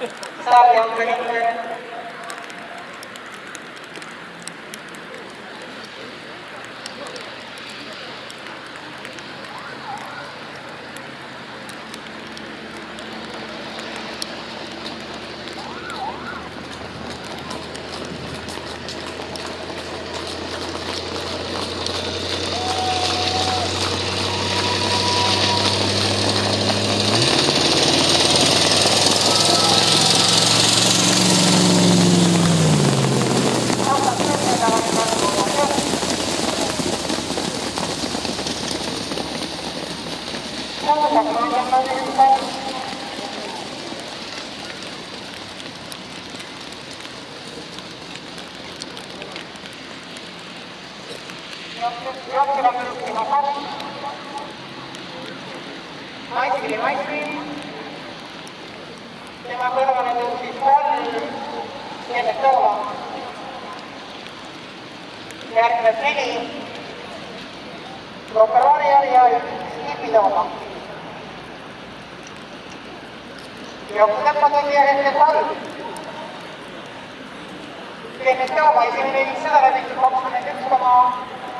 sarjanteriminen. Maitri. Tema kõrvale tõusis Paul, Jenne Tooma. Järgneb 4. Ropervaria ja 1 Tipi Tooma. Jooksutäppatunni ja hetkel Paul. Jenne Tooma esimene 500 läbitud 21,2.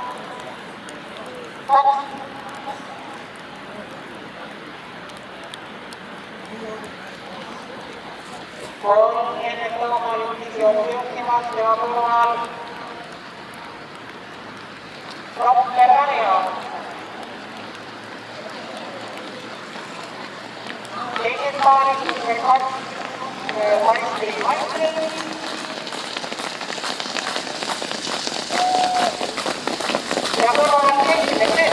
Kolm Jenne Tooma juhtimas ja kõrval Ropervaria. Teises paaris number 2 Maitri. Ja kõrval on esimene.